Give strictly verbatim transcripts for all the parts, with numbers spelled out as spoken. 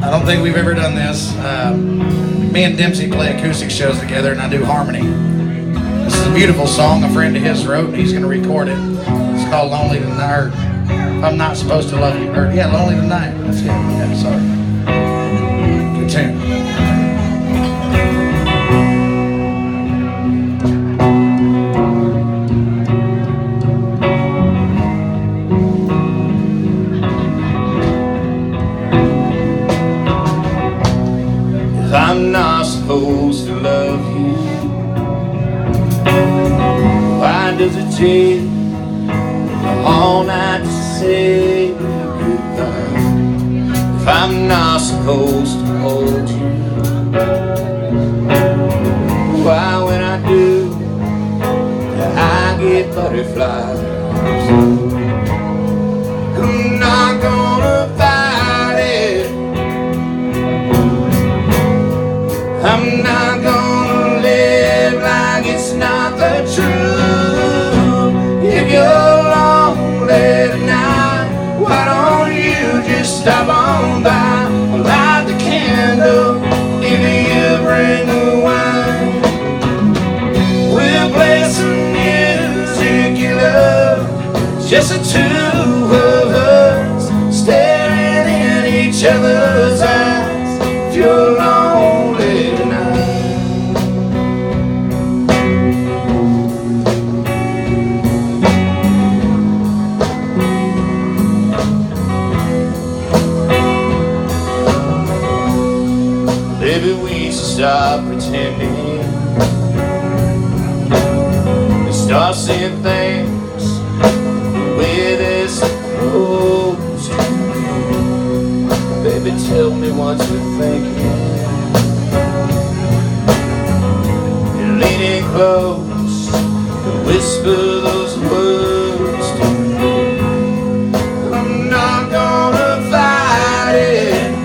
I don't think we've ever done this. Uh, me and Dempsey play acoustic shows together, and I do harmony. This is a beautiful song a friend of his wrote, and he's going to record it. It's called Lonely Tonight. If I'm Not Supposed to Love You. Or, yeah, Lonely Tonight. That's it. Yeah, sorry. Good tune. I'm not supposed to love you. Why does it take all night to say goodbye? If I'm not supposed to hold you, why when I do, I get butterflies? I'm not gonna fight it. I'm not gonna live like it's not the truth. If you're lonely tonight, why don't you just stop on by? Light the candle, if you bring the wine. We'll play some music you love, just the two of us, staring in each other's eyes. If you're lonely tonight, maybe we should stop pretending and start seeing things the way they're supposed to. Baby, tell me what you're thinking. You're leaning close to whisper those words to me. I'm not gonna fight it.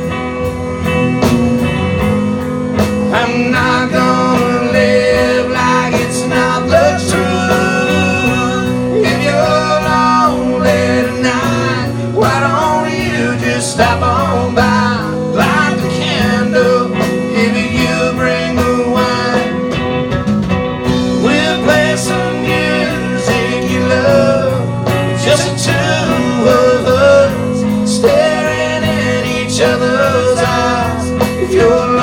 I'm not gonna live like it's not the truth. If you're lonely tonight, why don't you just stop on by? Light the candle, if you bring the wine. We'll play some music you love, just the two of us, staring in each other's eyes. If you're